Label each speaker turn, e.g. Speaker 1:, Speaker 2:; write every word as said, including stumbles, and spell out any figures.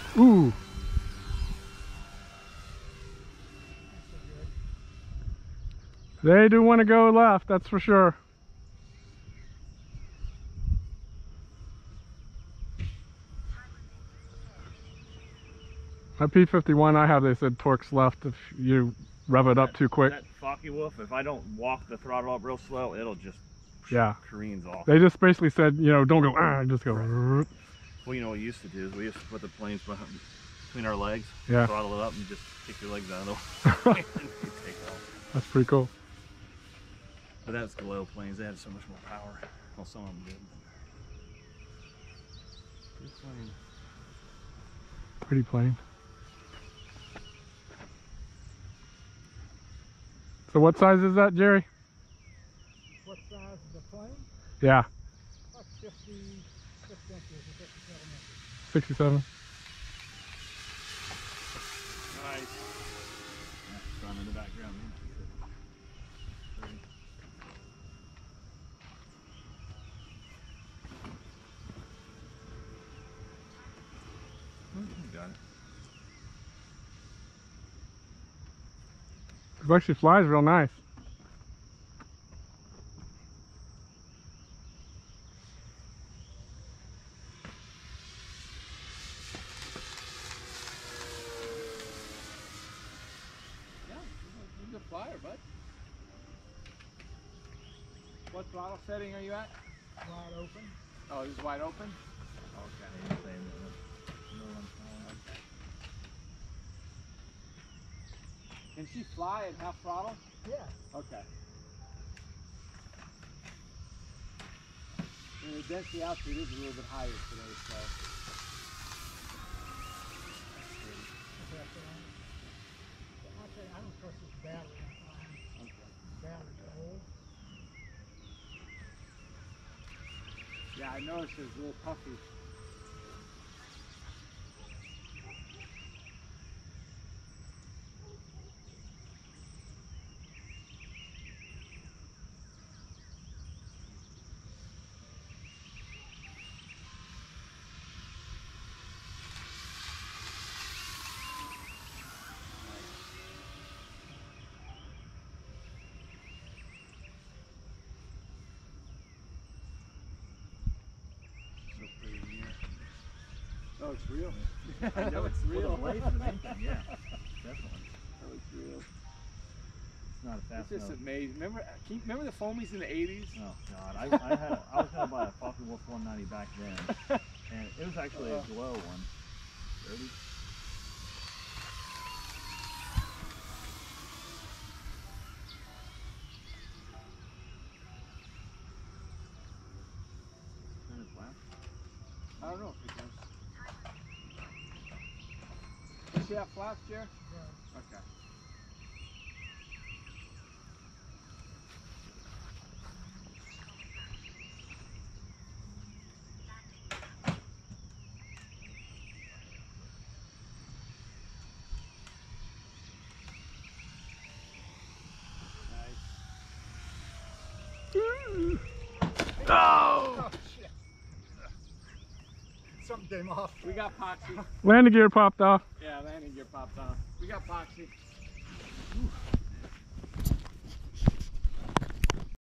Speaker 1: Ooh. They do want to go left, that's for sure. My P fifty-one I have, they said torques left if you rev it up
Speaker 2: that,
Speaker 1: too quick.
Speaker 2: That Focke-Wulf, if I don't walk the throttle up real slow, it'll just
Speaker 1: yeah.
Speaker 2: careens off.
Speaker 1: They just basically said, you know, don't go, ah, just go.
Speaker 2: Right. Well, you know what we used to do is we used to put the planes behind, between our legs,
Speaker 1: yeah.
Speaker 2: throttle it up, and just kick your legs out of the way. And you take off.
Speaker 1: That's pretty cool.
Speaker 2: But that's glow planes. They had so much more power. Well, some of them did. Good plane.
Speaker 1: Pretty plane. So what size is that, Jerry?
Speaker 3: What size is the plane?
Speaker 1: Yeah.
Speaker 3: About fifty-six inches or fifty-seven inches.
Speaker 1: sixty-seven.
Speaker 2: Nice. Yeah, sun in the background. You got it.
Speaker 1: It actually flies real nice.
Speaker 3: Yeah, you're a good flyer, bud. What throttle setting are you at? Wide open. Oh, this is wide open? Okay. Okay. Can she fly at half throttle? Yeah. Okay. And the density altitude is a little bit higher today, so. I don't trust this battery. Okay. Battery's old. Yeah, I noticed it's a little puffy. Oh, it's real. I know it's real.
Speaker 2: Well, the blades and engine, yeah, definitely.
Speaker 3: Oh, it's real.
Speaker 2: It's not a fast
Speaker 3: It's just
Speaker 2: note.
Speaker 3: amazing. Remember, can you remember the foamies in the eighties?
Speaker 2: Oh God, I, I had a, I was gonna buy a Focke-Wulf one ninety back then, and it was actually a glow one. thirty. Turn it flat.
Speaker 3: I don't know if it does. Does she have flaps, Jer? Yeah. Okay.
Speaker 1: Oh!
Speaker 3: Oh shit. Something came off. We got epoxy.
Speaker 1: Landing gear popped off.
Speaker 3: Yeah, landing gear popped off. We got epoxy. Ooh.